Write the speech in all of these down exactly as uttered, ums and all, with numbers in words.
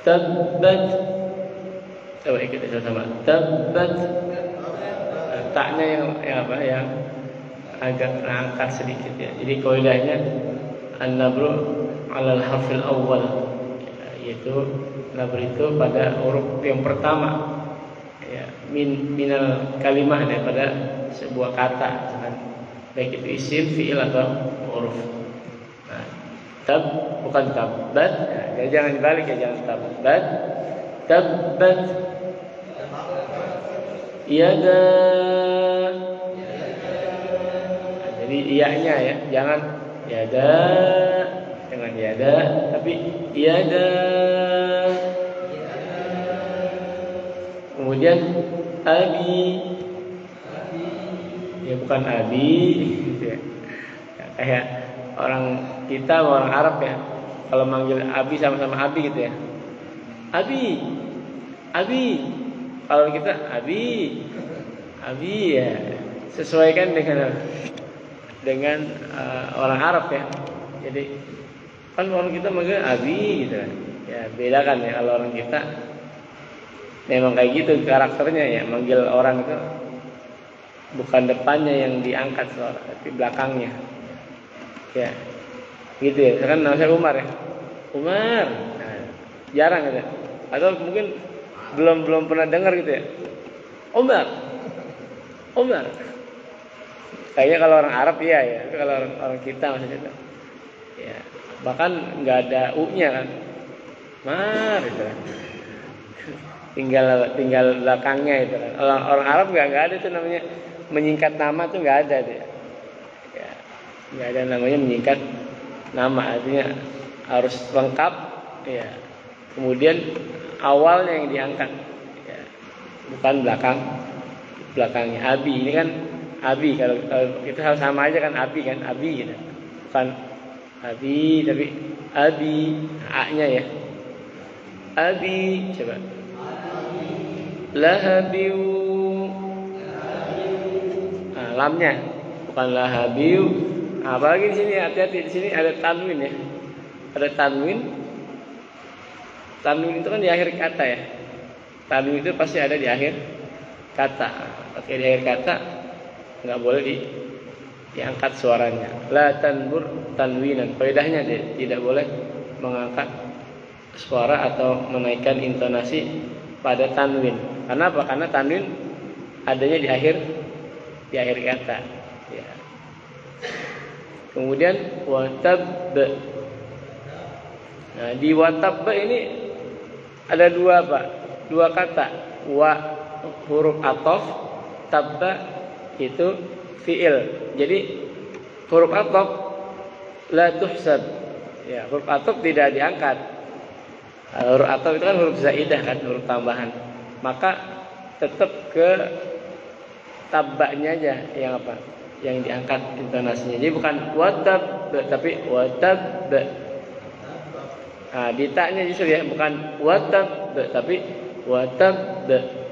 Tabbat. Coba ikut sama-sama. Tabbat. Taknya yang, yang apa? Yang agak terangkat sedikit ya. Jadi kaidahnya an-nabru 'ala al-harfil awwal, yaitu nabr itu pada huruf yang pertama. Ya, min minal kalimah, daripada sebuah kata, baik itu isim, fiil atau huruf. Nah, tab bukan tabbat, ya, jangan dibalik ya, jangan tabbat, tabbat, yada. Nah, jadi iyanya ya, jangan yada, jangan yada, tapi yada. Kemudian abi, ya bukan abi, gitu ya. Ya, kayak orang kita, orang Arab ya, kalau manggil abi sama-sama abi gitu ya. Abi, abi. Kalau kita abi, abi ya, sesuaikan dengan dengan uh, orang Arab ya. Jadi kan orang kita manggil abi gitu ya, bedakan ya. Kalau orang kita memang kayak gitu karakternya ya, manggil orang itu bukan depannya yang diangkat suara, tapi belakangnya. Ya, gitu ya. Kan nama saya Umar ya, Umar. Nah, jarang gitu. Atau mungkin belum belum pernah dengar gitu ya, Umar, Umar. Kayaknya kalau orang Arab iya ya, tapi kalau orang, orang kita maksudnya itu, ya bahkan nggak ada u-nya kan, Mar gitu kan. tinggal tinggal belakangnya itu kan. Orang orang Arab nggak nggak ada tuh namanya menyingkat nama tuh, nggak ada tuh. Ya, nggak ada namanya menyingkat nama, artinya harus lengkap ya. Kemudian awalnya yang diangkat ya, bukan belakang belakangnya. Abi ini kan abi, kalau, kalau kita sama aja kan abi kan, abi gitu, bukan abi tapi abi, a-nya ya, abi. Coba lahabiu, nah, lamnya bukan lahabiu. Nah, apalagi di sini hati-hati, di sini ada tanwin ya, ada tanwin. Tanwin itu kan di akhir kata ya. Tanwin itu pasti ada di akhir kata. Oke, di akhir kata nggak boleh di, diangkat suaranya. La tanbur tanwinan. Faedahnya tidak boleh mengangkat suara atau menaikkan intonasi pada tanwin. Karena apa? Karena tanwin adanya di akhir di akhir kata. Ya. Kemudian watab. Nah, di watab ini ada dua apa? Dua kata. Wa huruf athof, tabba itu fiil. Jadi huruf athof la tuhsab. Ya, huruf athof tidak diangkat. Huruf athof itu kan huruf zaidah kan, huruf tambahan. Maka tetap ke tabbanya aja yang apa? Yang diangkat intonasinya. Jadi bukan watab, tapi watab. Nah, di taknya justru ya, bukan watab, tapi watab.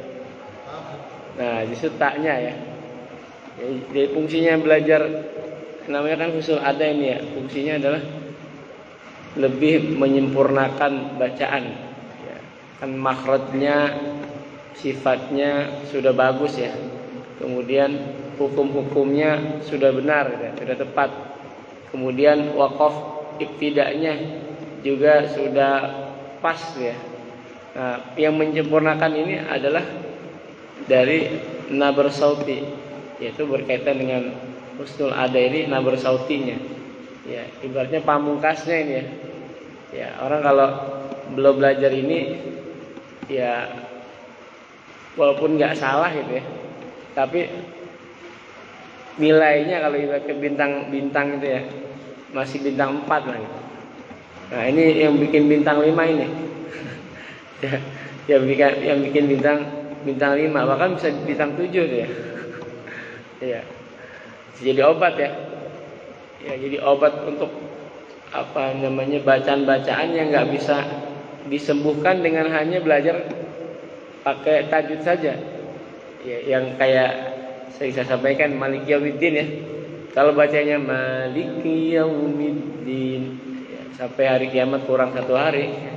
Nah, justru taknya ya. Jadi fungsinya belajar namanya kan husul ada ini ya. Fungsinya adalah lebih menyempurnakan bacaan. Ya, kan makhrajnya, sifatnya sudah bagus ya. Kemudian hukum-hukumnya sudah benar ya, sudah tepat. Kemudian waqaf ibtida'nya juga sudah pas ya. Nah, yang menyempurnakan ini adalah dari nabr sauti, yaitu berkaitan dengan husnul ada ini, nabr sautinya. Ya, ibaratnya pamungkasnya ini ya. Ya, orang kalau belum belajar ini ya walaupun nggak salah gitu ya, tapi nilainya kalau ibarat ke bintang-bintang itu ya masih bintang empat lah gitu. Nah, ini yang bikin bintang lima ini. Ya, yang bikin yang bikin bintang bintang lima, bahkan bisa bintang tujuh tuh ya. Iya. Jadi obat ya. Ya, jadi obat untuk apa namanya bacaan-bacaan yang nggak bisa disembuhkan dengan hanya belajar pakai tajwid saja. Ya, yang kayak saya bisa sampaikan Maliki Yaumiddin ya. Kalau bacanya Maliki Yaumiddin ya, sampai hari kiamat kurang satu hari.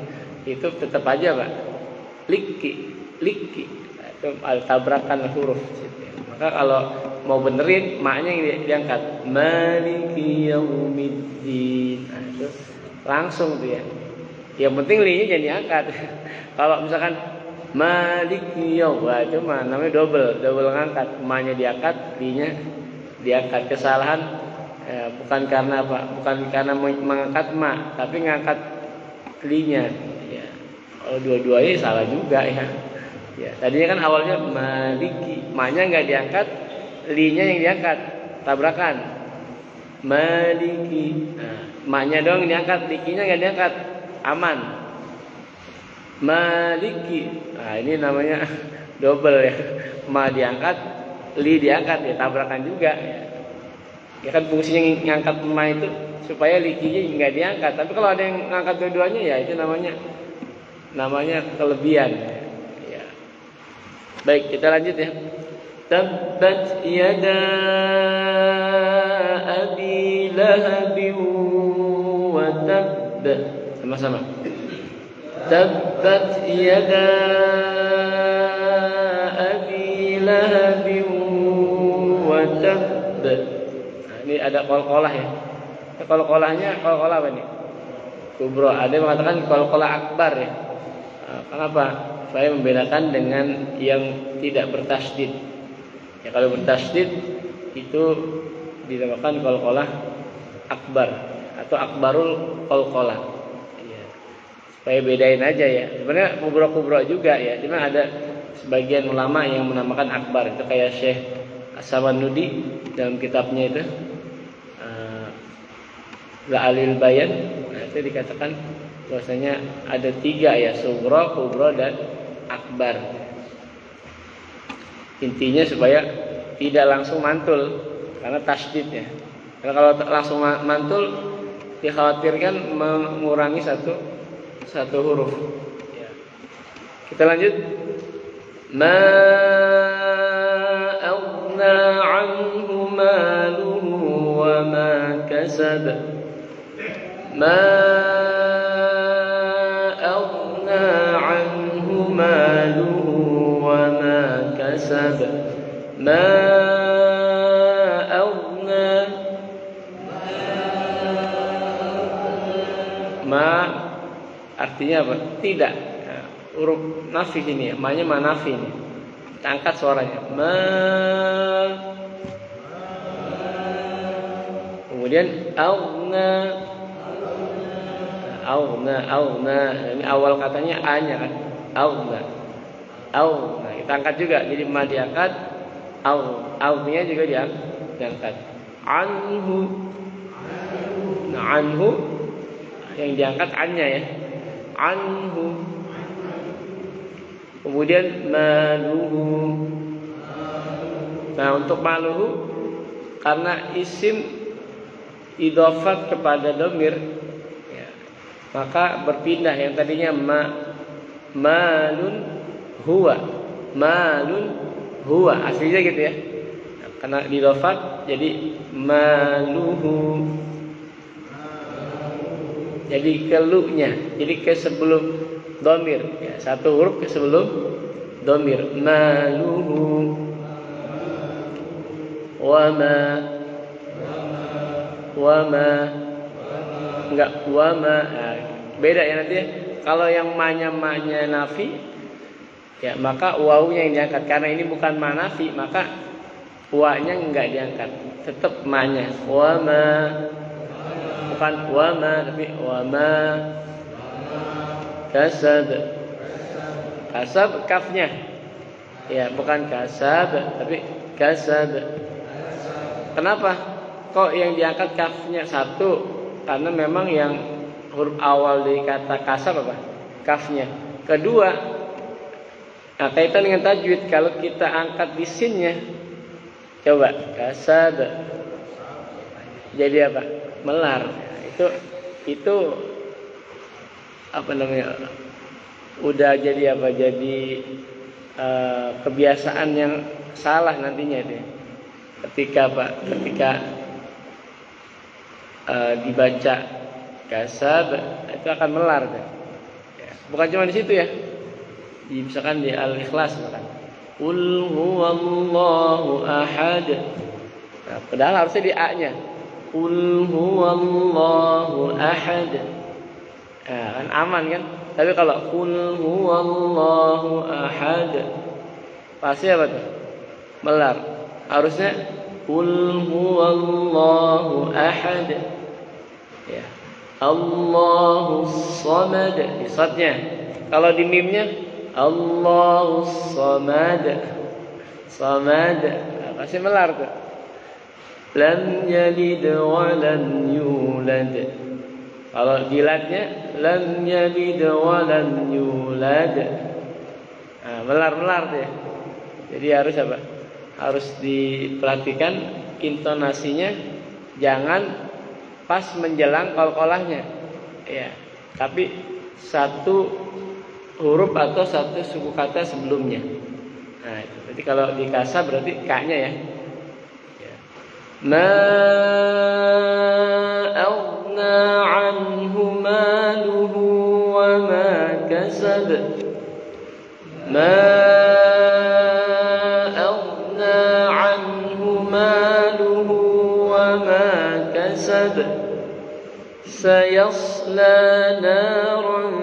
itu tetap aja Pak liki, liki. Nah, itu ada tabrakan huruf. Maka kalau mau benerin maknya yang diangkat maliki yaumiddin. Nah, itu langsung tuh ya. Yang penting linya jangan diangkat. Kalau misalkan maliki yaum, wah itu mah namanya double, double ngangkat. Ma-nya diangkat, linya diangkat. Kesalahan ya, bukan karena apa? Bukan karena mengangkat ma, tapi ngangkat linya. Ya. Kalau dua-duanya salah juga ya. Ya, tadinya kan awalnya maliki, ma-nya nggak diangkat, li-nya yang diangkat, tabrakan. Maliki, nah, ma-nya dong diangkat, likinya nggak diangkat, aman. Maliki, nah ini namanya double ya, ma diangkat, li diangkat, ya tabrakan juga. Ya, ya kan fungsinya ngangkat ma itu supaya likinya nggak diangkat. Tapi kalau ada yang ngangkat dua-duanya ya itu namanya namanya kelebihan. Baik, kita lanjut ya. Tabbat yada abi lahabin wa tabb. Sama-sama. Tabbat yada abi lahabin wa tabb. Nah, ini ada qalqalah ya. Qalqalahnya qalqalah apa nih? Kubro. Ada yang mengatakan qalqalah akbar ya. Nah, kenapa? Supaya membedakan dengan yang tidak bertasdid. Ya, kalau bertasdid itu dinamakan qalqalah akbar atau akbarul qalqalah. Ya. Supaya bedain aja ya. Sebenarnya kubro-kubro juga ya. Cuma ada sebagian ulama yang menamakan akbar. Itu kayak Syekh As-Samanudi dalam kitabnya itu uh, La'alil Bayan. Nah, itu dikatakan bahwasanya ada tiga ya, sugro, kubro dan akbar. Intinya supaya tidak langsung mantul karena tasdidnya. Karena kalau langsung mantul dikhawatirkan mengurangi satu satu huruf. Ya. Kita lanjut. Ma aghna anhu maluhu wa ma kasab. Ma aghna anhu maluhu wa ma kasab. Ma aghna. Ma artinya apa? Tidak. Nah, huruf nafi ini ya. Ma-nya ma nafi ini. Kita angkat suaranya. Ma. Kemudian aghna. Aghna, aghna. Ini awal katanya a-nya kan. Aghna. Aghna. Kita angkat juga. Jadi ma diangkat, au, au-nya juga diangkat. Anhu. Nah, anhu yang diangkat an-nya ya. Anhu. Kemudian maluhu. Nah, untuk maluhu karena isim idhofat kepada domir ya, maka berpindah. Yang tadinya ma malun huwa, malun huwa, aslinya gitu ya. Nah, karena idhofat jadi maluhu. Jadi kelunya, jadi ke sebelum domir ya, satu huruf ke sebelum domir. Maluhu wama wama enggak wama. Nah, beda ya nanti ya. Kalau yang ma-nya ma-nya nafi ya, maka wawunya yang diangkat. Karena ini bukan ma nafi, maka wa-nya enggak diangkat, tetap ma-nya. Wama, bukan wama tapi wama kasab. Kasab kafnya ya, bukan kasab tapi kasab. Kenapa kok yang diangkat kafnya satu? Karena memang yang huruf awal dari kata kasab apa? Kafnya. Kedua, nah, kaitan dengan tajwid, kalau kita angkat di sinnya, coba kasab jadi apa? Melar. Itu itu apa namanya? Udah jadi apa? Jadi uh, kebiasaan yang salah nantinya itu. Ketika apa? Ketika uh, dibaca kasab itu akan melar kan? Ya, bukan cuma di situ ya. Di, misalkan di Al-Ikhlas misalkan. Qul huwallahu ahad. Nah, padahal harusnya di A-nya. Qul huwallahu ahad. Nah, kan aman kan? Tapi kalau qul huwallahu ahad, pasti apa tuh? Melar. Harusnya qul huwallahu ahad. Ya. Allahus samad. Di shadnya. Kalau di mimnya Allahus samad. Samad. Nah, pasti melar tuh. Lam yalid wa lam yulad. Kalau di latnya lam yalid wa lam yulad. Nah, melar-melar tuh ya. Jadi harus apa? Harus diperhatikan intonasinya, jangan pas menjelang qalqalahnya. Ya, tapi satu huruf atau satu suku kata sebelumnya. Nah, itu. Jadi kalau di kasar berarti ka-nya ya. Ya. Ma aghna 'anhu maluhu wa ma kasab. Ma aghna 'anhu maluhu wa ma kasab. Sayasla naran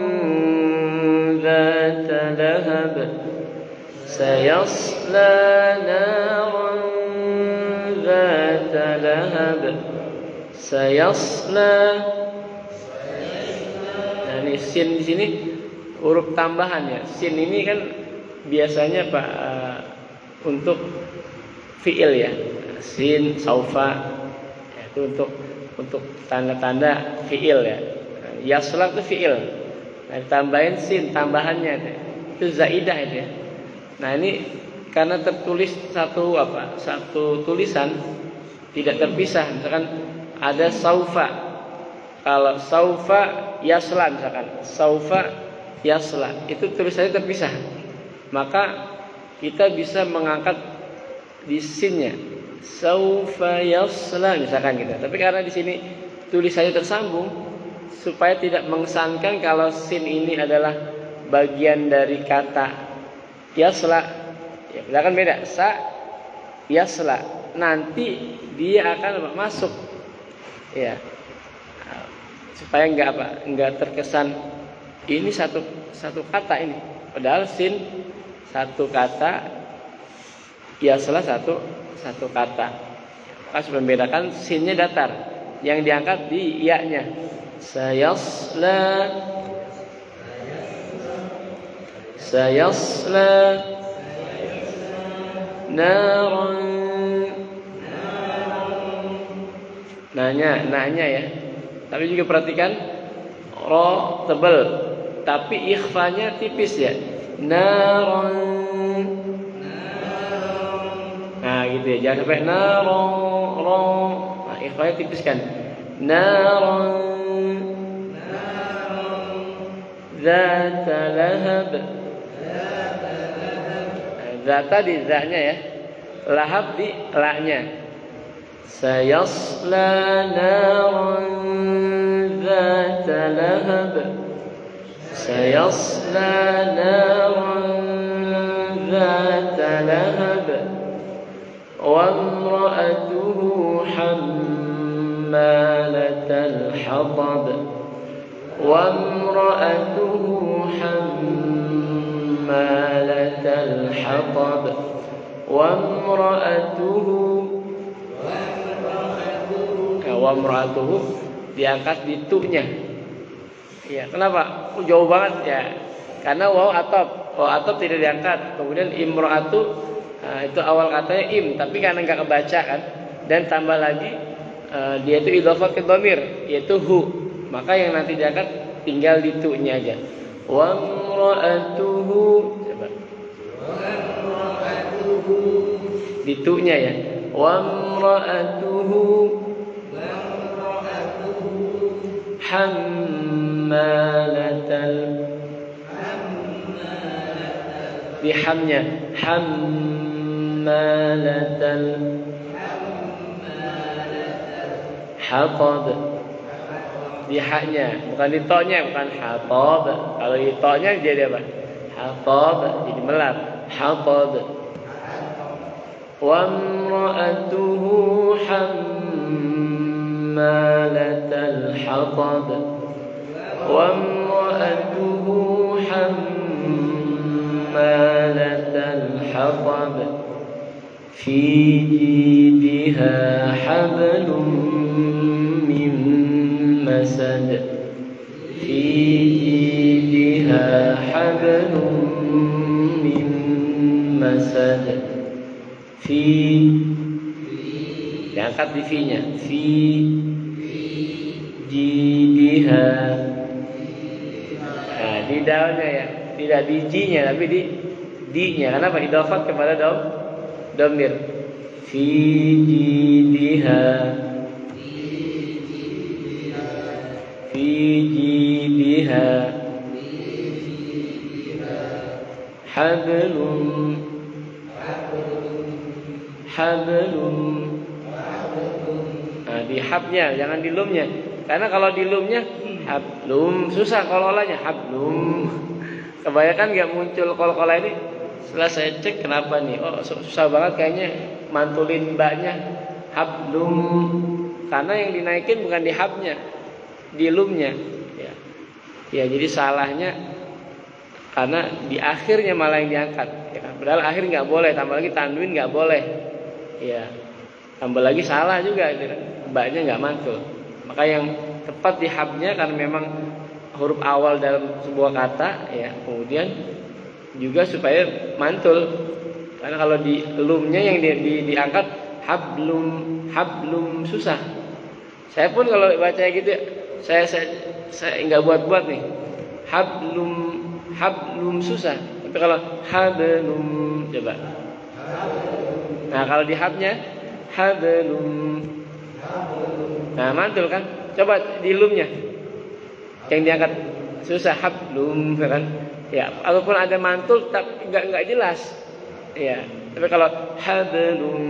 ذات لهب. Sayasla naran ذات لهب. Sayasla. Nah, ini sin di sini huruf tambahan ya. Sin ini kan biasanya Pak uh, untuk fiil ya. Sin, saufa, ya, itu untuk untuk tanda-tanda fiil ya. Yasla itu fiil. Nah, tambahin sin tambahannya itu zaidah itu ya. Nah, ini karena tertulis satu apa? Satu tulisan tidak terpisah. Misalkan ada saufa. Kalau saufa yasla misalkan, saufa yasla itu tulisannya terpisah. Maka kita bisa mengangkat di sinnya. Saufa yasla misalkan gitu. Tapi karena di sini tulisannya tersambung, supaya tidak mengesankan kalau sin ini adalah bagian dari kata yasla, ya kan beda. Sa yasla, nanti dia akan masuk, ya, supaya enggak apa, enggak terkesan ini satu satu kata ini. Padahal sin satu kata, yasla satu satu kata. Pas membedakan sinnya datar, yang diangkat di iya-nya. Sayasla Sayasla naran. Nanya, nanya ya. Tapi juga perhatikan ro tebal, tapi ikhfanya tipis ya. Naran. Nah, gitu ya. Jangan sampai naro ro. Nah, ikhfanya tipis kan. Naran Zata lahab. Zata di za-nya ya. Lahab di la-nya. Sayasla naran zata lahab. Sayasla naran zata lahab. Wa imra'atuhu hammalatal hatab. وامرأته حمالة الحطب. وامرأته وامرأته diangkat di tu-nya. Ya, kenapa? Oh, jauh banget ya. Karena waw atop, waw atop tidak diangkat. Kemudian imra'atu, nah, itu awal katanya im, tapi karena enggak kebaca kan. Dan tambah lagi uh, dia itu idhofah ke dhamir, yaitu hu. Maka yang nanti diangkat tinggal di tu-nya aja. Wa imra'atuhu, coba. Wa imra'atuhu di tu-nya ya. Wa imra'atuhu wa imra'atuhu hammalatal hammalatal di hamnya hammalatal hatab. di haknya, bukan di tonya, bukan hatab. Kalau di tonya jadi apa? Hatab, jadi melar. Hatab. Wa imra'atuhu hammalatal hatab. Wa imra'atuhu hammalatal hatab. Fi jidha hablum min masad. Fi jidha hablum min masad. Fi diangkat di fi-nya. Fi jidha. Nah, di dalnya ya, tidak di ji-nya tapi di di-nya. Kenapa? Idhofat kepada dom domir. Fi jidha. Fi jidha hablum hablum. Nah, di habnya, jangan di lumnya. Karena kalau di lumnya hablum susah kolkolanya. Hablum kebanyakan nggak muncul kolkola ini. Setelah saya cek kenapa nih, oh susah banget kayaknya mantulin mbaknya. Hablum, karena yang dinaikin bukan di habnya, di lumnya. Ya, ya jadi salahnya karena di akhirnya malah yang diangkat. Ya, padahal akhir nggak boleh, tambah lagi tanwin nggak boleh. Ya, tambah lagi salah juga, mbaknya nggak mantul. Maka yang tepat di habnya karena memang huruf awal dalam sebuah kata, ya kemudian juga supaya mantul. Karena kalau di lumnya yang di, di, diangkat hablum hablum susah. Saya pun kalau baca gitu saya saya saya nggak buat-buat nih. Hablum hablum susah. Tapi kalau hablum coba. Nah, kalau di habnya hablum. Nah, mantul kan? Coba di lumnya. Yang diangkat susah hablum kan? Ya, walaupun ada mantul tapi enggak enggak jelas. Ya, tapi kalau hablum.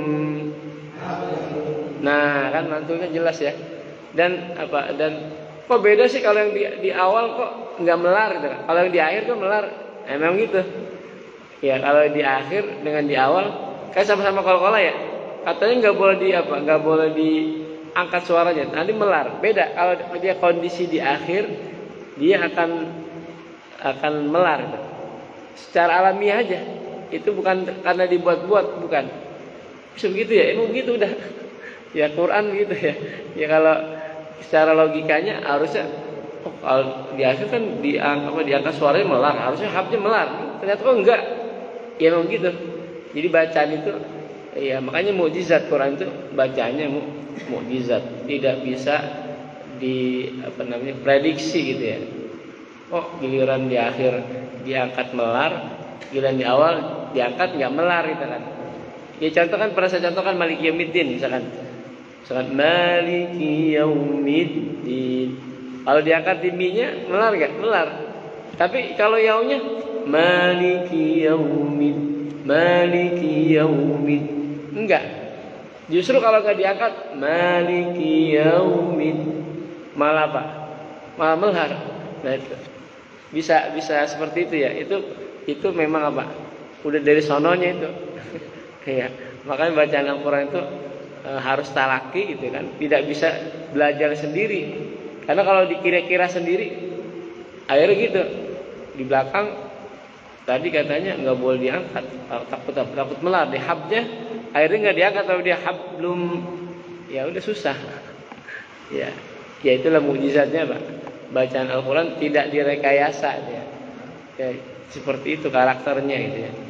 Nah, kan mantulnya jelas ya. Dan apa? Dan kok beda sih kalau yang di, di awal kok enggak melar gitu kan? Kalau yang di akhir kok melar. Nah, memang gitu. Ya, kalau di akhir dengan di awal kayak sama-sama kol-kola ya. Katanya enggak boleh di apa? Enggak boleh diangkat suaranya. Nanti melar. Beda kalau dia kondisi di akhir dia akan akan melar gitu. Secara alamiah aja. Itu bukan karena dibuat-buat, bukan. Bisa begitu ya, emang begitu udah. Ya Quran gitu ya. Ya kalau secara logikanya harusnya oh, kalau di akhir kan diangkat apa diangkat suaranya melar, harusnya habnya melar. Ternyata kok enggak. Ya emang gitu. Jadi bacaan itu ya makanya mukjizat Quran itu bacanya mu, mukjizat. Tidak bisa di apa namanya prediksi gitu ya. Oh giliran di akhir diangkat melar, giliran di awal diangkat nggak melar gitu kan. Ya contoh kan pernah saya contohkan Maliki Yaumiddin misalkan. Misalkan Maliki Yaumiddin. Kalau diangkat di mi-nya melar nggak? Melar. Tapi kalau yaunya Maliki Yaumiddin. Maliki Yaumiddin. Enggak. Justru kalau nggak diangkat Maliki Yaumiddin malah apa? Malah melar. Nah itu. Bisa bisa seperti itu ya. Itu itu memang apa? Udah dari sononya itu. Ya, makanya bacaan Al-Qur'an itu e, harus talaki gitu kan. Tidak bisa belajar sendiri. Karena kalau dikira-kira sendiri akhirnya gitu. Di belakang tadi katanya nggak boleh diangkat. Takut takut, takut melar di habnya. Akhirnya nggak diangkat kalau dia hab belum ya udah susah. Ya. Ya itulah mukjizatnya, Pak. Bacaan Al-Quran tidak direkayasa ya. Ya, seperti itu karakternya gitu ya.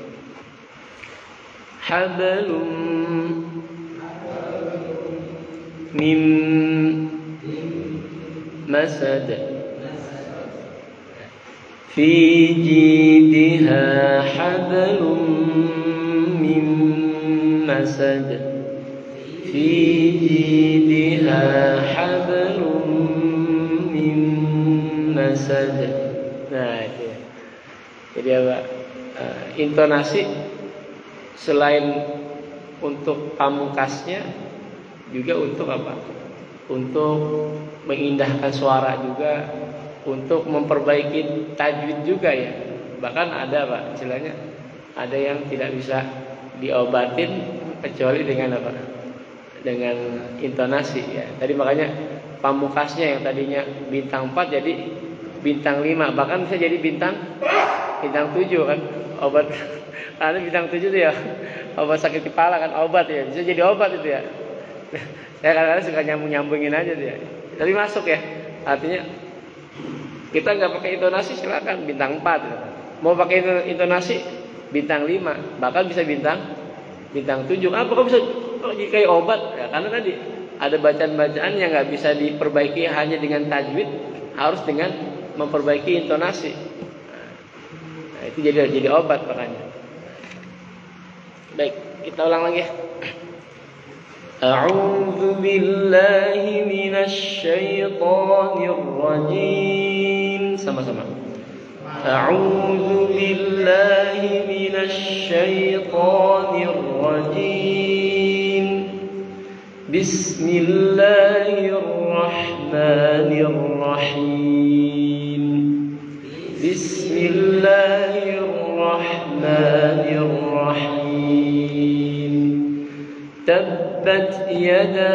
Hablum mim masad fi jidha hablum mim masad fi jidha hablum masad. Nah itu ya. Jadi apa? Uh, intonasi selain untuk pamungkasnya juga untuk apa? untuk mengindahkan suara juga, untuk memperbaiki tajwid juga ya. Bahkan ada Pak, istilahnya ada yang tidak bisa diobatin kecuali dengan apa? Dengan intonasi ya. Tadi makanya pamukasnya yang tadinya bintang empat jadi bintang lima, bahkan bisa jadi bintang bintang tujuh kan. Obat ada bintang tujuh itu ya. Obat sakit kepala kan obat ya. Bisa jadi obat itu ya. Saya kadang-kadang suka nyambung-nyambungin aja tuh ya. Tapi masuk ya. Artinya kita nggak pakai intonasi silakan bintang empat gitu. Mau pakai intonasi bintang lima, bahkan bisa bintang bintang tujuh. Apa kok bisa oh, kayak obat? Ya, karena tadi ada bacaan-bacaan yang nggak bisa diperbaiki hanya dengan tajwid, harus dengan memperbaiki intonasi. Nah, itu jadi jadi obat makanya. Baik, kita ulang lagi ya. A'udzu billahi minasy syaithanir rajim. Sama-sama. A'udzu billahi minasy syaithanir rajim. Bismillahirrahmanirrahim. Bismillahirrahmanirrahim. Tabbat yada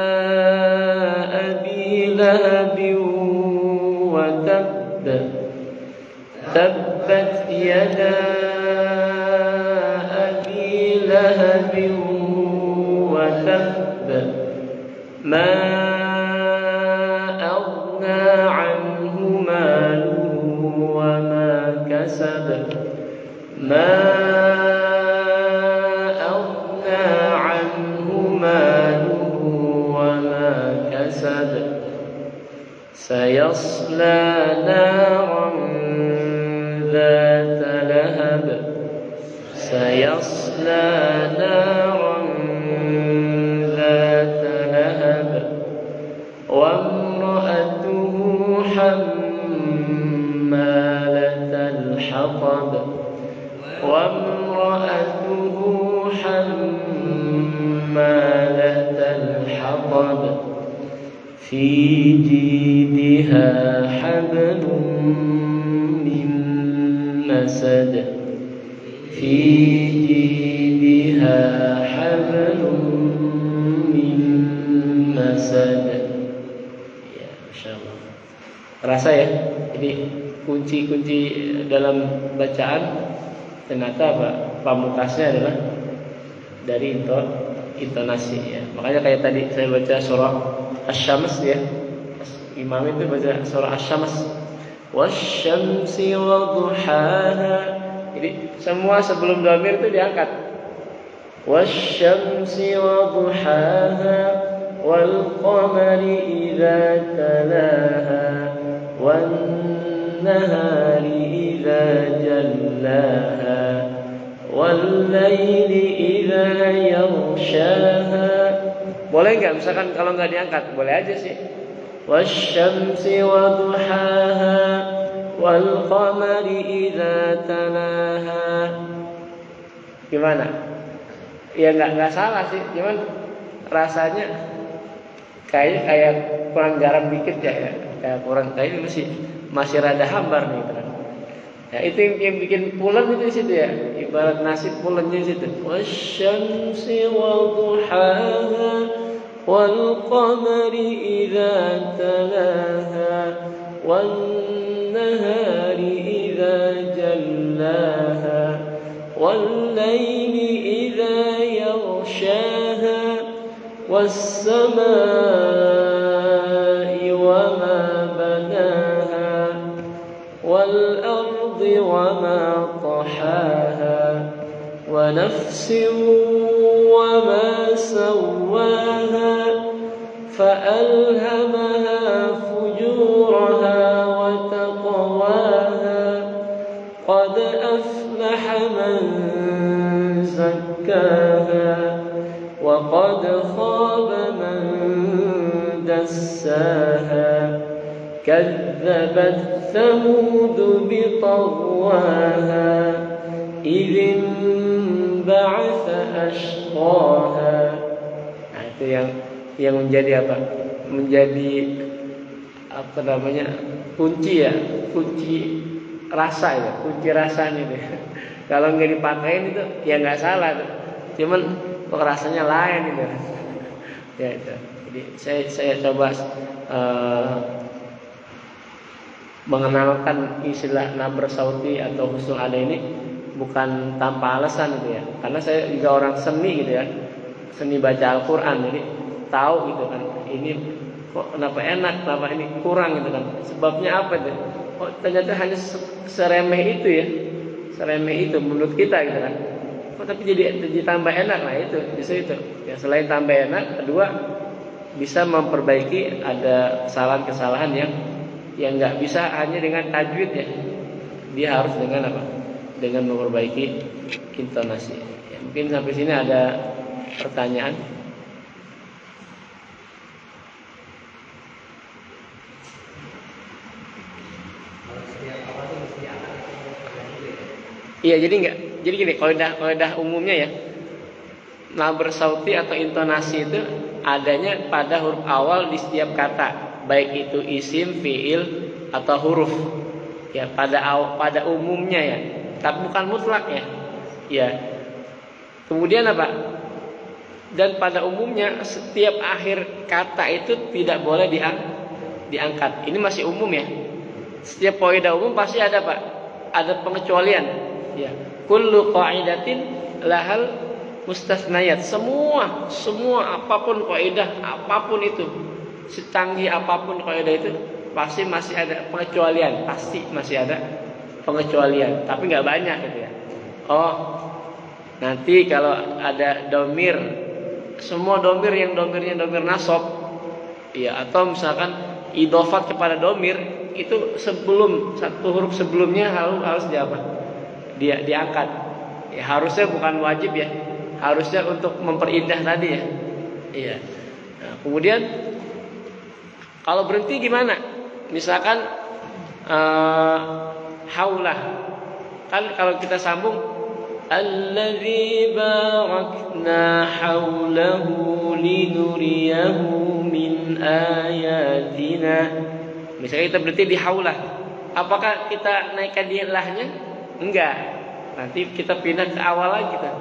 abi lahabin wa tabb. Tabbat yada abi lahabin wa tabb. Ma aghna anhu maluhu wa ma kasab. Ma سيصلى نارا ذات لهب. سيصلى نارا ذات لهب. وامرأته حمالة الحطب. وامرأته حمالة الحطب. في جيدها حبل من مسد. في جيدها حبل من مسد. Ya, Masya Allah. Terasa ya, ini kunci-kunci dalam bacaan ternyata apa? Pamukasnya adalah dari intonasi ya. Makanya kayak tadi saya baca surah Asy-Syams ya. Imam itu baca surah Asy-Syams. Wasyamsi wadduhaha. Jadi semua sebelum dhamir itu diangkat. Wasyamsi wadduhaha wal qamari idza talaha wan nahari idza jallaha wal laili idza yaghshaha. Boleh nggak misalkan kalau nggak diangkat? Boleh aja sih. Wasyamsi wadduhaha wal qamari idza talaha. Gimana? Ya nggak nggak salah sih. Cuman rasanya kayak kayak kurang garam dikit ya. ya. Kayak kurang kayak masih masih rada hambar nih kan. Ya itu yang, yang bikin pulen itu di situ ya. Ibarat nasi pulennya di situ. Wasyamsi wadduhaha wal qamari idza talaha wan nahari idza jallaha wal laili idza yaghshaha was samaa'i wama banaha wal ardi wama tahaha wa nafsin wama sawwaha فألهمها فجورها وتقواها قد أفلح من زكاها وقد خاب من دساها كذبت ثمود بطغواها إذ انبعث أشقاها. Nah, itu yang yang menjadi apa? menjadi apa namanya kunci ya, kunci rasa ya, kunci rasanya deh. Kalau nggak dipakein itu ya nggak salah tuh. Cuman kok rasanya lain gitu. Ya itu. Jadi saya saya coba uh, mengenalkan istilah nabr sauti atau husnul ada ini bukan tanpa alasan gitu ya. Karena saya juga orang seni gitu ya. Seni baca Al-Qur'an, jadi tahu gitu kan. Ini kok kenapa enak, kenapa ini kurang gitu kan. Sebabnya apa itu? Oh, ternyata hanya seremeh itu ya. Seremeh itu menurut kita gitu kan. Oh, tapi jadi jadi tambah enak lah itu, justru itu. Ya selain tambah enak, kedua bisa memperbaiki ada kesalahan-kesalahan yang yang nggak bisa hanya dengan tajwid ya. Dia harus dengan apa? Dengan memperbaiki intonasi. Ya, mungkin sampai sini ada pertanyaan. Iya, jadi enggak. Jadi gini, kaidah kaidah umumnya ya. Nabr sauti atau intonasi itu adanya pada huruf awal di setiap kata, baik itu isim, fiil atau huruf. Ya, pada pada umumnya ya. Tapi bukan mutlak ya. Ya. Kemudian apa? Dan pada umumnya setiap akhir kata itu tidak boleh diang diangkat. Ini masih umum ya. Setiap kaidah umum pasti ada, Pak. Ada pengecualian. Ya, kullu qaidatin lahal mustasnayat. Semua, semua apapun kaidah, apapun itu, secanggih apapun kaidah itu pasti masih ada pengecualian, pasti masih ada pengecualian, tapi nggak banyak gitu ya. Oh, nanti kalau ada domir, semua domir yang domirnya domir nasab, ya, atau misalkan idhofat kepada domir itu sebelum satu huruf sebelumnya harus harus di apa? Dia diangkat. Ya, harusnya bukan wajib ya. Harusnya untuk memperindah tadi ya. Iya. Nah, kemudian kalau berhenti gimana? Misalkan uh, haulah. Kan kalau kita sambung alladzi barakna haulahu linuriyahu min ayatina. Misalnya kita berhenti di haulah. Apakah kita naikkan di lahnya? Enggak. Nanti kita pindah ke awal lagi kita.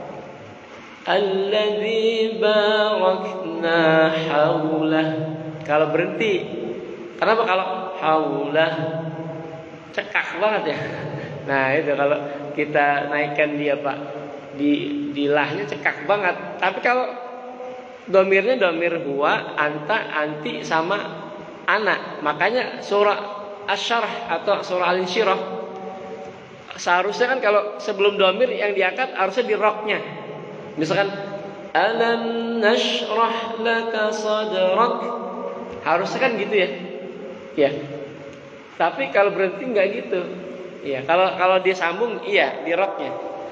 Alladzi barakna haulah. Kalau berhenti. Kenapa kalau haulah? Cekak banget ya. Nah, itu kalau kita naikkan dia Pak di di lahnya cekak banget. Tapi kalau domirnya domir huwa, anta, anti sama anak. Makanya surah Asy-Syarh atau surah Al-Insyirah seharusnya kan kalau sebelum domir yang diangkat harusnya di roknya. Misalkan alam nashrah laka sadrak, harusnya kan gitu ya. Ya. Tapi kalau berhenti enggak gitu. Ya, kalau kalau dia sambung iya di roknya.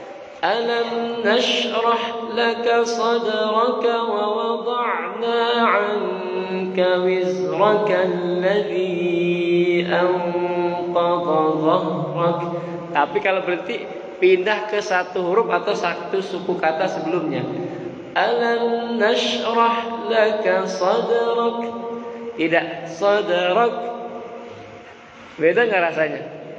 Alam nashrah laka sadraka wa wada'na 'anka wizraka alladhi anqadha dhahrak. Tapi kalau berhenti pindah ke satu huruf atau satu suku kata sebelumnya. Alam nashrah laka sadrak. Tidak sadrak. Beda enggak rasanya?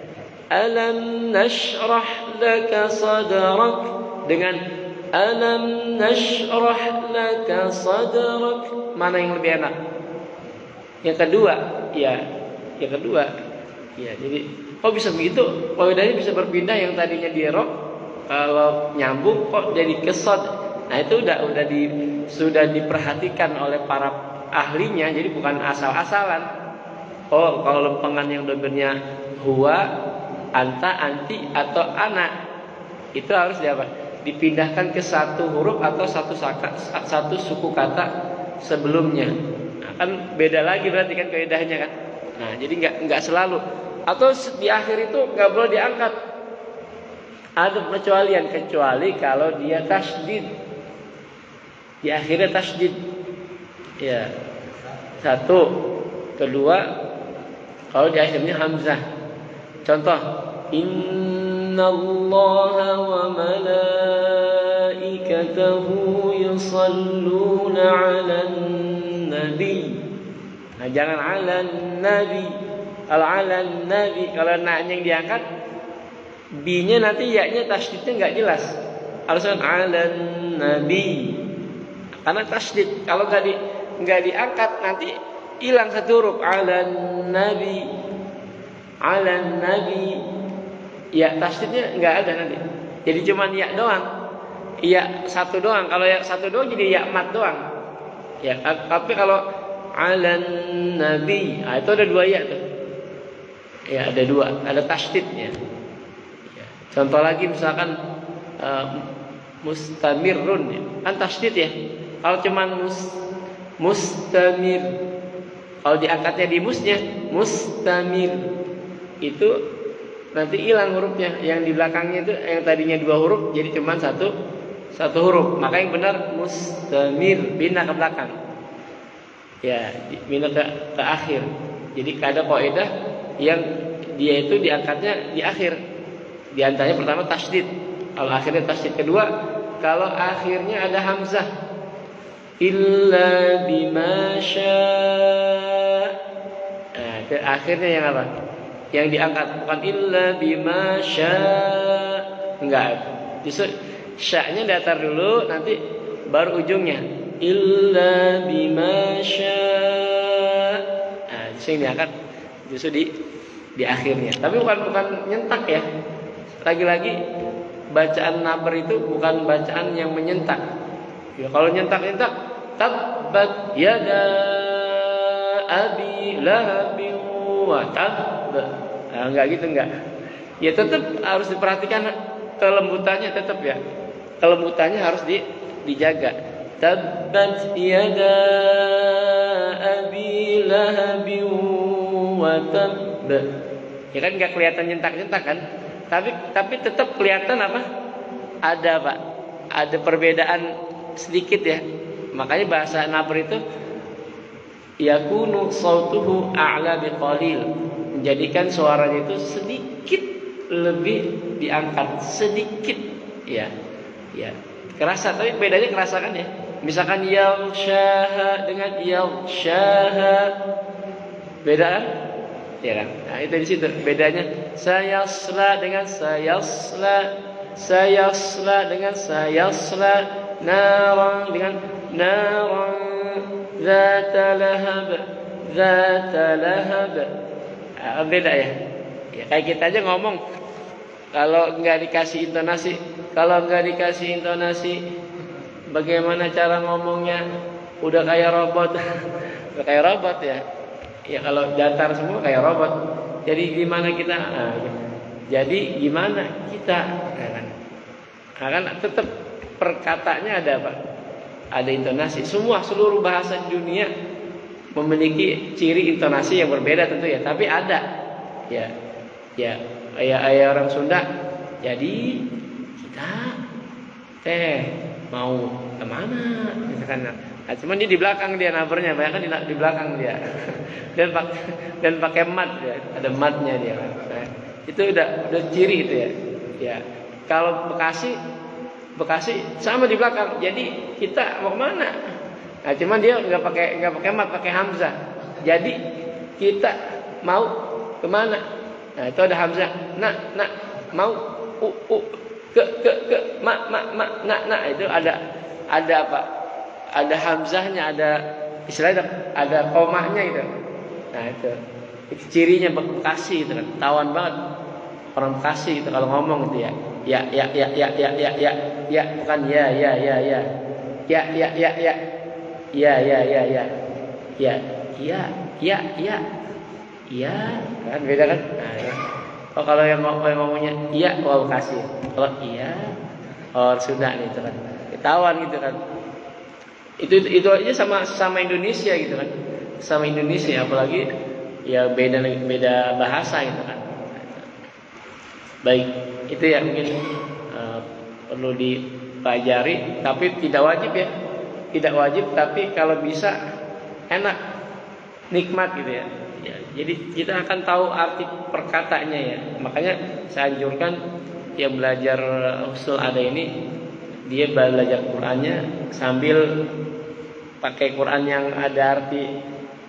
Alam nashrah laka sadrak dengan alam nashrah laka sadrak. Mana yang lebih enak? Yang kedua, ya. Yang kedua. Ya, jadi kok bisa begitu? Kaidahnya bisa berpindah yang tadinya di rok, kalau nyambung kok jadi kesod. Nah, itu udah udah di sudah diperhatikan oleh para ahlinya, jadi bukan asal-asalan. Oh, kalau lempengan yang domirnya huwa, anta, anti atau anak itu harus di apa? Dipindahkan ke satu huruf atau satu saka, satu suku kata sebelumnya. Nah, kan beda lagi berarti kan kaidahnya kan. Nah, jadi nggak nggak selalu. Atau di akhir itu nggak boleh diangkat. Ada pengecualian kecuali kalau dia tasydid. Di akhirnya tasydid. Ya. Satu, kedua kalau di akhirnya hamzah. Contoh, innallaha wa malaikatahu yusalluna 'alan nabi. Nah, jangan alan nabi. Kalau alan nabi, kalau na-nya yang diangkat, B-nya nanti ya-nya tasydidnya nggak jelas. Harusnya alan nabi. Karena tasydid kalau nggak di nggak diangkat nanti hilang satu huruf. Alan nabi, alan nabi. Ya tasydidnya nggak ada nanti. Jadi cuma ya doang. Ya satu doang. Kalau ya satu doang jadi ya mat doang. Ya, tapi kalau alan nabi, nah, itu ada dua ya tuh. Ya ada dua, ada tasydidnya. Ya. Contoh lagi misalkan uh, mustamirun, ya. Kan tasydid ya. Kalau cuman mus, mustamir, kalau diangkatnya di musnya mustamir, itu nanti hilang hurufnya. Yang di belakangnya itu yang tadinya dua huruf jadi cuman satu satu huruf. Maka yang benar mustamir, pindah ke belakang. Ya, pindah ke, ke akhir. Jadi ada kaidah yang dia itu diangkatnya di akhir. Di antaranya pertama tasydid. Kalau akhirnya tasydid, kedua kalau akhirnya ada hamzah. Illa bima syaa. Nah, ke akhirnya yang apa? Yang diangkat bukan illa bima syaa. Enggak. Justru sya-nya datar dulu, nanti baru ujungnya. Illa bima syaa. Nah, justru yang diangkat justru di di akhirnya. Tapi bukan bukan nyentak ya. Lagi-lagi bacaan naber itu bukan bacaan yang menyentak. Ya, kalau nyentak-nyentak tabbat yada abi lahabin wa tabb. Nah, enggak gitu enggak. Ya tetap harus diperhatikan kelembutannya tetap ya. Kelembutannya harus di, dijaga. Tabbat yada abi lahabin wa tabb. Ya kan enggak kelihatan nyentak-nyentak kan? Tapi tapi tetap kelihatan apa? Ada Pak. Ada perbedaan sedikit ya. Makanya bahasa nabr itu yakunu sautuhu a'la biqalil, menjadikan suaranya itu sedikit lebih diangkat sedikit ya. Ya. Kerasa tapi bedanya kerasa kan ya. Misalkan yaghshaha dengan yaghshaha. Beda kan? Ya kan? Nah, itu di situ bedanya. Sayasla dengan sayasla, sayasla dengan sayasla, narang dengan narang, zata lahab, zata lahab. Nah, beda ya. Ya kayak kita aja ngomong kalau nggak dikasih intonasi, kalau nggak dikasih intonasi, bagaimana cara ngomongnya? Udah kayak robot, udah kayak robot ya. Ya kalau datar semua kayak robot. Jadi gimana kita? Nah, jadi gimana kita? Nah, kan, nah, kan tetap perkataannya ada apa? Ada intonasi. Semua seluruh bahasa di dunia memiliki ciri intonasi yang berbeda tentu ya. Tapi ada. Ya, ya. Ayah-ayah orang Sunda. Jadi kita teh mau kemana? Misalkan. Nah, cuman dia di belakang dia nabernya, banyak kan di, di belakang dia. dan pak dan pakai mat ya, ada matnya dia kan. Nah, itu udah udah ciri itu ya. Ya. Kalau Bekasi Bekasi sama di belakang. Jadi kita mau kemana? Nah, cuman dia nggak pakai nggak pakai mat, pakai hamzah. Jadi kita mau kemana? Nah, itu ada hamzah. Nak, nak, mau u u ke ke ke ma ma ma nak nak itu ada ada apa? Ada hamzahnya, ada istilahnya ada komahnya gitu. Nah itu, itu cirinya Bekasi itu kan, tawan banget orang Bekasi itu kalau ngomong gitu ya, ya ya ya ya ya ya ya ya bukan ya ya ya ya ya ya ya ya ya ya ya ya ya ya ya ya ya kan beda kan? Nah, ya. Oh kalau yang mau yang ngomongnya iya, oh Bekasi. Kalau iya, oh Sunda nih itu kan, tawan gitu kan. Itu itu aja sama sama Indonesia gitu kan, sama Indonesia apalagi ya beda beda bahasa gitu kan. Baik, itu ya mungkin uh, perlu dipelajari, tapi tidak wajib ya, tidak wajib tapi kalau bisa enak, nikmat gitu ya. Ya jadi kita akan tahu arti perkataannya ya. Makanya saya anjurkan yang belajar usul ada ini dia belajar Qur'annya sambil pakai Quran yang ada arti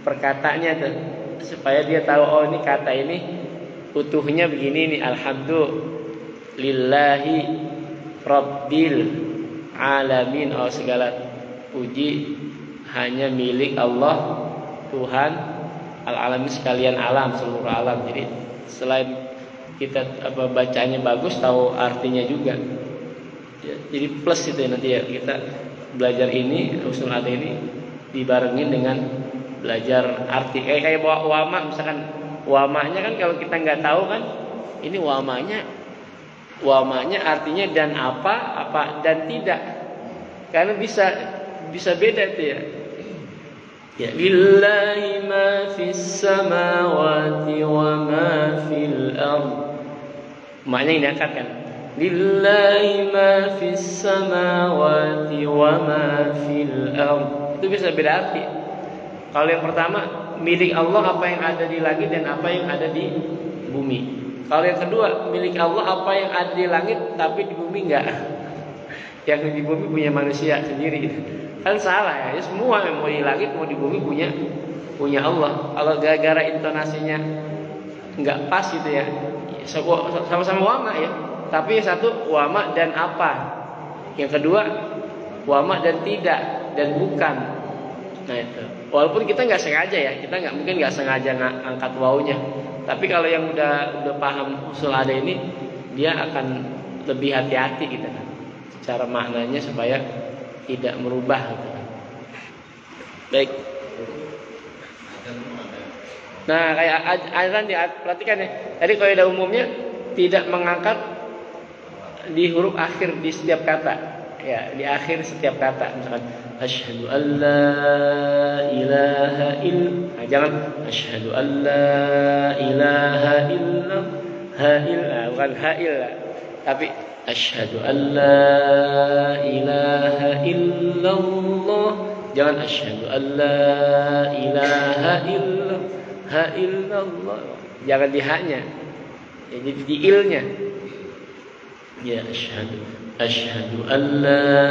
perkataannya tuh, supaya dia tahu oh ini kata ini utuhnya begini nih. Alhamdulillahi Rabbil alamin. Oh, segala puji hanya milik Allah, Tuhan al-alamin, sekalian alam, seluruh alam. Jadi selain kita apa bacanya bagus, tahu artinya juga. Ya, jadi plus itu ya, nanti ya kita belajar ini usul ada ini dibarengin dengan belajar arti. Kayak kayak bawa wama misalkan, wamanya kan kalau kita nggak tahu kan, ini wamanya wamanya artinya dan apa apa dan tidak, karena bisa bisa beda itu ya. Ya, lillahi ma fis samawati wa ma fil ard. Maknanya ini akad kan. Lillahi ma fis samawati wa ma fil ard. Itu bisa beda arti. Kalau yang pertama, milik Allah apa yang ada di langit dan apa yang ada di bumi. Kalau yang kedua, milik Allah apa yang ada di langit tapi di bumi enggak. Yang di bumi punya manusia sendiri. Kan salah ya. Ya semua yang mau di langit mau di bumi punya punya Allah. Kalau gara-gara intonasinya enggak pas gitu ya. Sama-sama wama ya. Tapi satu wama dan apa. Yang kedua wama dan tidak dan bukan. Nah itu. Walaupun kita nggak sengaja ya, kita nggak mungkin nggak sengaja ngangkat wawunya. Tapi kalau yang udah udah paham usul ada ini, dia akan lebih hati-hati gitu kan. Cara maknanya supaya tidak merubah gitu kan. Baik. Nah kayak azan perhatikan ya. Tadi kaidah umumnya tidak mengangkat di huruf akhir di setiap kata. Ya, di akhir setiap kata. Misalkan asyhadu an la ilaha ill. Nah, jangan asyhadu an la ilaha illa ha'il. Nah, bukan ha'il lah. Tapi asyhadu an la ilaha illallah. Jangan asyhadu an la ilaha illa illallah. Jangan di haknya. Ya, jadi di ilnya. Ya asyhadu asyhadu an la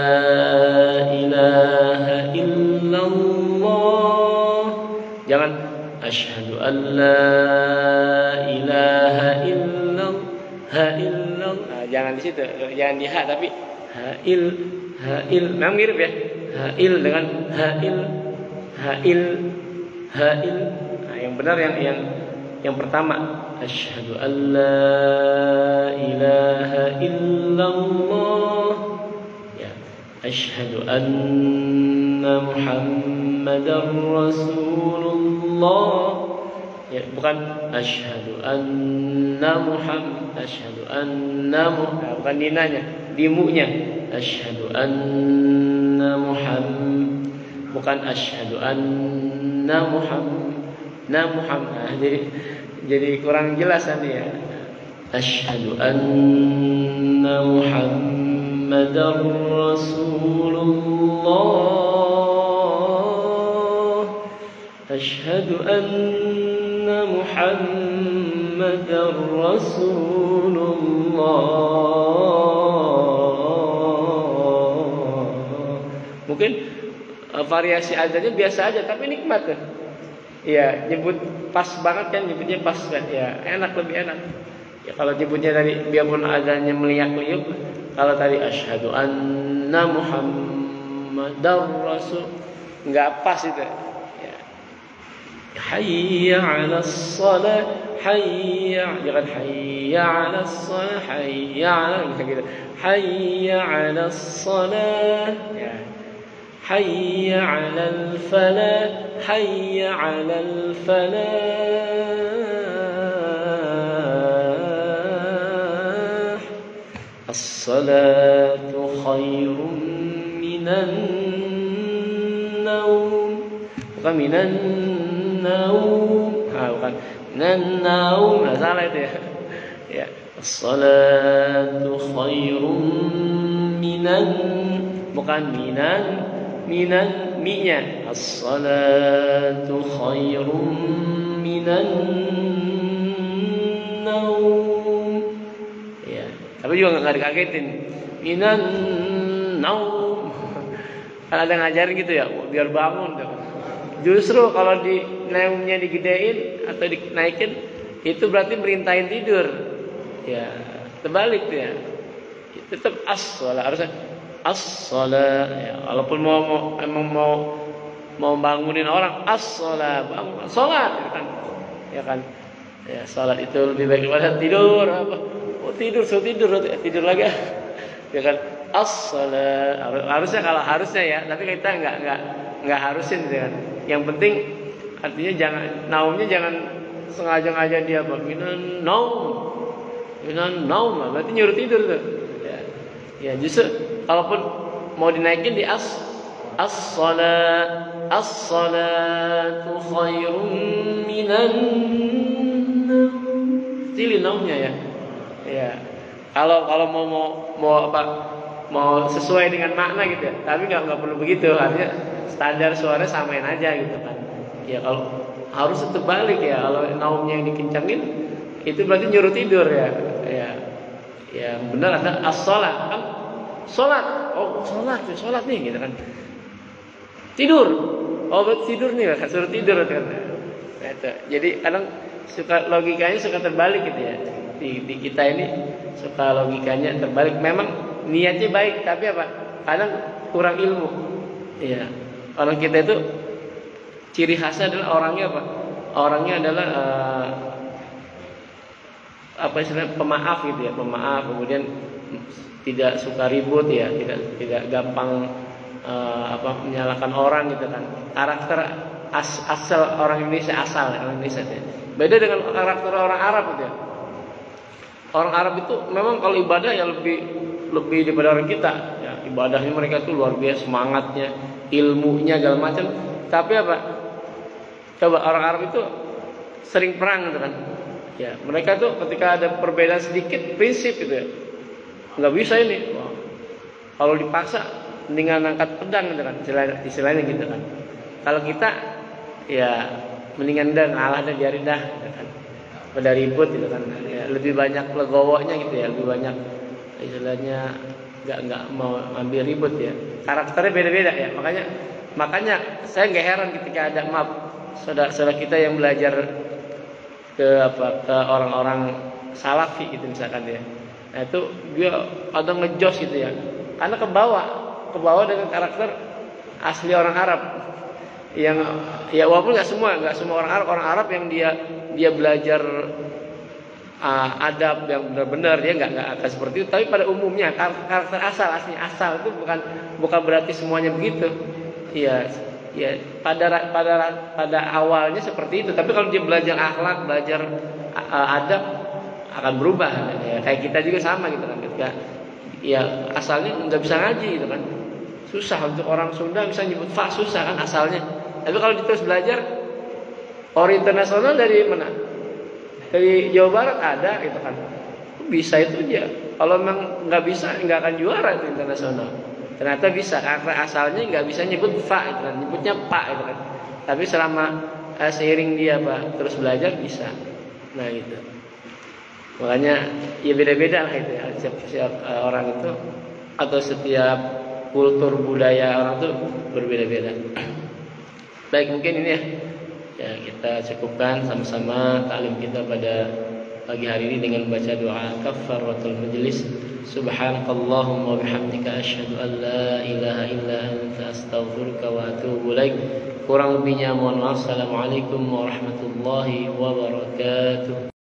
ilaha illallah. Jangan asyhadu an la ilaha illallah. Nah, jangan di situ, jangan di ha tapi ha'il ha'il. Memang mirip ya. Ha'il dengan ha'il ha'il ha'il. Nah, yang benar yang yang yang pertama asyhadu an la ilaha illallah. Ya, asyhadu anna Muhammadar Rasulullah. Ya, bukan asyhadu anna Muhammad, asyhadu anna Muhammad, bukan dinanya, dimunya. Asyhadu anna Muhammad, bukan asyhadu anna Muhammad, na Muhammad. Nah, jadi jadi kurang jelas nanti ya. Asyhadu anna Muhammadar Rasulullah. Asyhadu anna Muhammadar Rasulullah. Mungkin variasi adanya biasa aja tapi nikmat kan. Ya, nyebut pas banget kan, nyebutnya pas kan. Ya, enak, lebih enak. Ya kalau nyebutnya tadi biarpun adanya meliak-liuk, kalau tadi asyhadu anna Muhammadar Rasul enggak pas itu. Ya. Hayya 'alas shalah, hayya, jangan hayya 'alas shalah, hayya 'ala gitu. Hayya 'alas shalah. Ya. Hayya 'alal falah, hayya 'alal falah. As-salatu khairun minan naum. Bukan minan naum. Ah, bukan minan naum. Nah, salah itu ya. Ya, as-salatu khairun minan, bukan minan minan mi-nya. As-salatu khairum minan naum. Ya, tapi juga enggak dikagetin. Minan naum. Kan ada ngajarin gitu ya, biar bangun. Justru kalau di naumnya digedein atau dinaikin itu berarti merintahin tidur. Ya, terbalik tuh ya. Tetap as-shalah harusnya as-shalah ya, walaupun mau, mau emang mau mau bangunin orang as-shalah, bangun salat ya kan. Ya kan. Ya, salat itu lebih baik daripada tidur apa? Oh, tidur, so tidur, tidur lagi. Ya kan. As-shalah harusnya kalau harusnya ya, tapi kita enggak enggak enggak harusin ya kan. Yang penting artinya jangan naumnya jangan sengaja-ngaja dia apa minan naum. Minan naum berarti nyuruh tidur tuh. Ya. Ya, justru kalaupun mau dinaikin di as as-shalah as-salatu khairum minan naum. Silih naumnya ya. Ya. Kalau kalau mau mau mau apa mau sesuai dengan makna gitu ya. Tapi nggak nggak perlu begitu. Artinya standar suara samain aja gitu kan. Ya kalau harus terbalik ya. Kalau naumnya yang dikencangin itu berarti nyuruh tidur ya. Ya. Ya benar ada as-shalah kan salat. Oh, salat, salat nih gitu kan. Tidur. Oh, berarti tidur nih kan suruh tidur kan. Nah, itu. Jadi kadang suka logikanya suka terbalik gitu ya. Di, di kita ini suka logikanya terbalik. Memang niatnya baik tapi apa? Kadang kurang ilmu. Iya. Orang kita itu ciri khasnya adalah orangnya apa? Orangnya adalah uh, apa istilahnya pemaaf gitu ya, pemaaf. Kemudian tidak suka ribut ya, tidak tidak gampang uh, apa menyalahkan orang gitu kan. Karakter as, asal orang Indonesia asal orang Indonesia ya. Beda dengan karakter orang Arab gitu ya. Orang Arab itu memang kalau ibadah ya lebih lebih daripada orang kita. Ya, ibadahnya mereka tuh luar biasa semangatnya, ilmunya segala macam. Tapi apa? Coba orang Arab itu sering perang gitu kan. Ya, mereka tuh ketika ada perbedaan sedikit prinsip gitu ya. Nggak bisa ini. Wah, kalau dipaksa dengan angkat pedang gitu kan, istilahnya, istilahnya gitu kan. Kalau kita ya mendingan dah ngalah dah biarin dah gitu kan. Pada ribut gitu kan. Ya, lebih banyak legowonya gitu ya, lebih banyak istilahnya nggak nggak mau ambil ribut ya. Karakternya beda-beda ya. Makanya makanya saya nggak heran ketika ada maaf saudara-saudara kita yang belajar ke apa ke orang-orang salafi gitu misalkan ya. Nah itu dia kadang ngejos gitu ya. Karena kebawa, kebawa dengan karakter asli orang Arab. Yang ya walaupun nggak semua, nggak semua orang Arab, orang Arab yang dia dia belajar uh, adab yang benar-benar dia nggak nggak akan seperti itu. Tapi pada umumnya karakter asal asli asal itu bukan bukan berarti semuanya begitu. Iya, ya pada pada pada awalnya seperti itu. Tapi kalau dia belajar akhlak, belajar uh, adab akan berubah. Ya, kayak kita juga sama gitu kan. Ketika ya asalnya nggak bisa ngaji gitu kan. Susah untuk orang Sunda bisa nyebut fa susah kan asalnya. Tapi kalau terus belajar orang internasional dari mana? Dari Jawa Barat ada gitu kan. Bisa itu aja. Kalau memang nggak bisa nggak akan juara itu internasional. Ternyata bisa karena asalnya nggak bisa nyebut fa gitu kan. Nyebutnya pak gitu kan. Tapi selama eh, seiring dia Pak terus belajar bisa. Nah gitu. Makanya ya beda-beda lah itu ya. Setiap uh, orang itu atau setiap kultur budaya orang itu berbeda-beda. Baik mungkin ini ya, ya kita cukupkan sama-sama taklim kita pada pagi hari ini dengan membaca doa kafaratul majlis. Subhanakallahumma wa bihamdika asyhadu an la ilaha illa anta astaghfiruka wa atubu ilaik. Kurang lebihnya mohon maaf. Assalamualaikum warahmatullahi wabarakatuh.